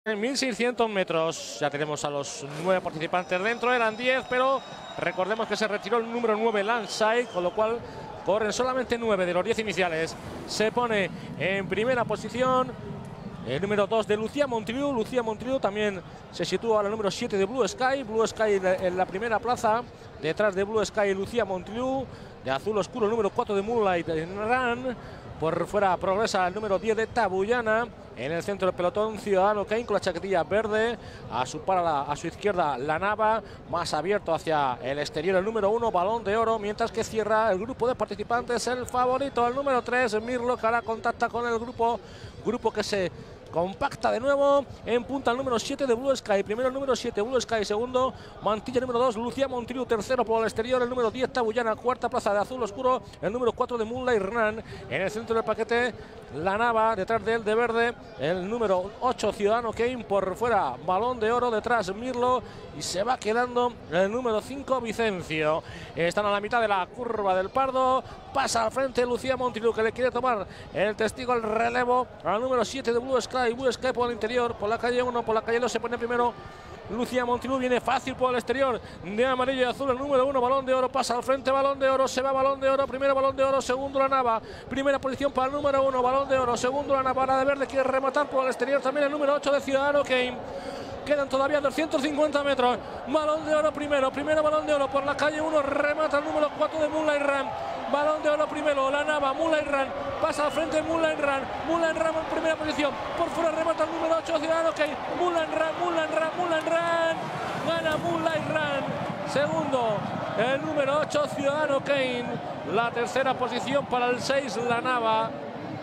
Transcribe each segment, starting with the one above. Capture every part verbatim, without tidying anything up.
En mil seiscientos metros ya tenemos a los nueve participantes dentro, eran diez, pero recordemos que se retiró el número nueve, Landside, con lo cual corren solamente nueve de los diez iniciales. Se pone en primera posición el número dos de Lucía Montriu. Lucía Montriu también se sitúa al número siete de Blue Sky. Blue Sky en la primera plaza, detrás de Blue Sky Lucía Montriu. De azul oscuro el número cuatro de Moonlight Run. Por fuera progresa el número diez de Tabullana. En el centro del pelotón, Ciudadano Kane con la chaquetilla verde. A su, para a su izquierda, La Nava. Más abierto hacia el exterior, el número uno, Balón de Oro. Mientras que cierra el grupo de participantes, el favorito, el número tres, Mirlo, que ahora contacta con el grupo. Grupo que se compacta de nuevo en punta el número siete de Blue Sky. Primero el número siete, Blue Sky. Segundo, Mantilla número dos, Lucía Montriu. Tercero por el exterior, el número diez, Tabullana. Cuarta plaza de azul oscuro, el número cuatro de Moonlight Run. En el centro del paquete, La Nava. Detrás de él, de verde, el número ocho, Ciudadano Kane. Por fuera, Balón de Oro. Detrás, Mirlo. Y se va quedando el número cinco, Vicencio. Están a la mitad de la curva del Pardo. Pasa al frente Lucía Montriu, que le quiere tomar el testigo, el relevo al número siete de Blue Sky. Blue Sky por el interior, por la calle uno, por la calle dos se pone primero Lucía Montriu. Viene fácil por el exterior, de amarillo y azul el número uno, Balón de Oro. Pasa al frente, Balón de Oro, se va Balón de Oro. Primero Balón de Oro, segundo La Nava. Primera posición para el número uno, Balón de Oro. Segundo La Nava, la de verde quiere rematar por el exterior también el número ocho de Ciudadano Kane. Quedan todavía doscientos cincuenta metros. Balón de Oro primero. Primero Balón de Oro por la calle uno. Remata el número cuatro de Moonlight Run. Balón de Oro primero. La Nava. Moonlight Run. Pasa al frente Moonlight Run. Moonlight Run en primera posición. Por fuera remata el número ocho. Ciudadano Kane. Moonlight Run. Moonlight Run. Moonlight Run. Gana Moonlight Run. Segundo el número ocho, Ciudadano Kane. La tercera posición para el seis, La Nava.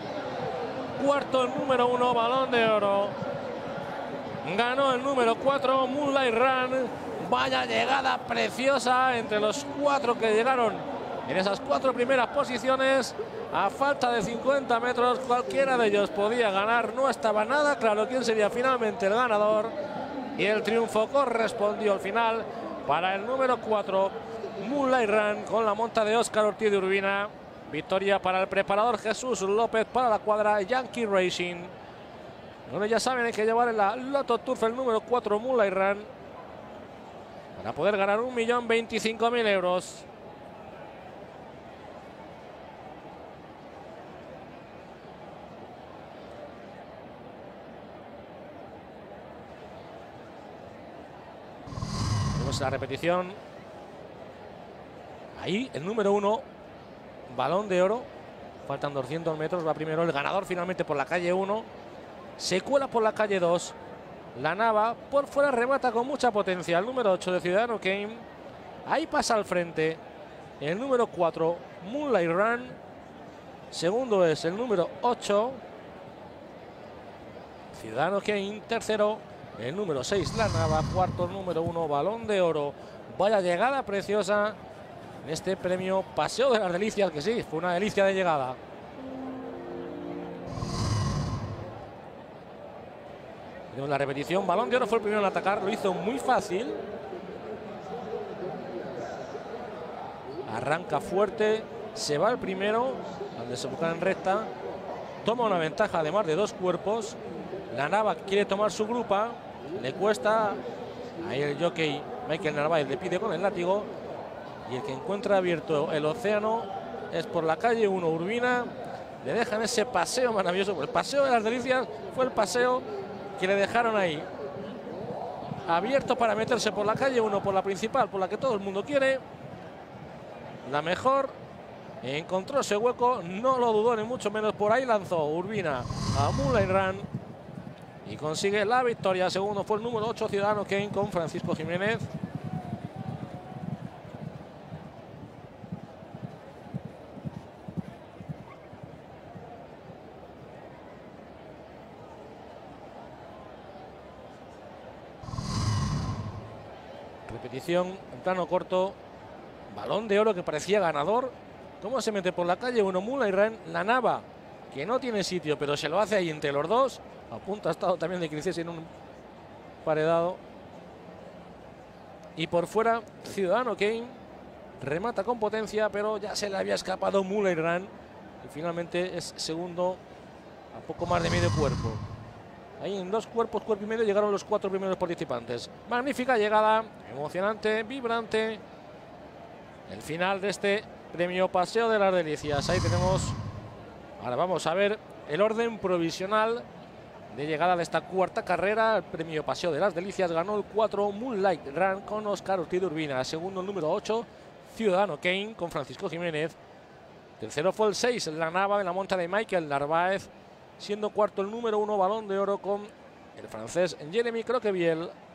Cuarto el número uno, Balón de Oro. Ganó el número cuatro, Moonlight Run. Vaya llegada preciosa entre los cuatro que llegaron en esas cuatro primeras posiciones. A falta de cincuenta metros, cualquiera de ellos podía ganar. No estaba nada claro quién sería finalmente el ganador. Y el triunfo correspondió al final para el número cuatro, Moonlight Run, con la monta de Óscar Ortiz de Urbina. Victoria para el preparador Jesús López, para la cuadra Yankee Racing. Bueno, ya saben, hay que llevar en la Lotto Turf el número cuatro, Moonlight Run, para poder ganar un millón veinticinco mil euros. Vemos la repetición. Ahí el número uno, Balón de Oro. Faltan doscientos metros, va primero el ganador finalmente por la calle uno. Se cuela por la calle dos. La Nava por fuera remata con mucha potencia. El número ocho de Ciudadano Kane. Ahí pasa al frente el número cuatro, Moonlight Run. Segundo es el número ocho, Ciudadano Kane. Tercero el número seis, La Nava. Cuarto el número uno, Balón de Oro. Vaya llegada preciosa en este premio Paseo de las Delicias, que sí, fue una delicia de llegada. La repetición, Balón de Oro fue el primero en atacar, lo hizo muy fácil. Arranca fuerte, se va el primero al desembocar en recta. Toma una ventaja de más de dos cuerpos. La Nava quiere tomar su grupa, le cuesta. Ahí el jockey Michael Narváez le pide con el látigo. Y el que encuentra abierto el océano es por la calle uno, Urbina. Le dejan ese paseo maravilloso. El Paseo de las Delicias fue el paseo que le dejaron ahí abierto para meterse por la calle uno, por la principal, por la que todo el mundo quiere. La mejor encontró ese hueco, no lo dudó ni mucho menos. Por ahí lanzó Urbina a Moonlight Run y consigue la victoria. Segundo fue el número ocho, Ciudadano Kane, con Francisco Jiménez. Repetición en plano corto. Balón de Oro que parecía ganador. ¿Cómo se mete por la calle uno? Moonlight Run. La Nava, que no tiene sitio, pero se lo hace ahí entre los dos. A punto ha estado también de que hiciese en un paredado. Y por fuera, Ciudadano Kane remata con potencia, pero ya se le había escapado Moonlight Run. Y finalmente es segundo a poco más de medio cuerpo. Ahí en dos cuerpos, cuerpo y medio, llegaron los cuatro primeros participantes. Magnífica llegada, emocionante, vibrante. El final de este premio Paseo de las Delicias. Ahí tenemos. Ahora vamos a ver el orden provisional de llegada de esta cuarta carrera. El premio Paseo de las Delicias ganó el cuatro Moonlight Run con Óscar Ortiz de Urbina. Segundo el número ocho, Ciudadano Kane con Francisco Jiménez. Tercero fue el seis, La Nava de la monta de Michael Narváez. Siendo cuarto el número uno, Balón de Oro con el francés Jeremy Croqueviel.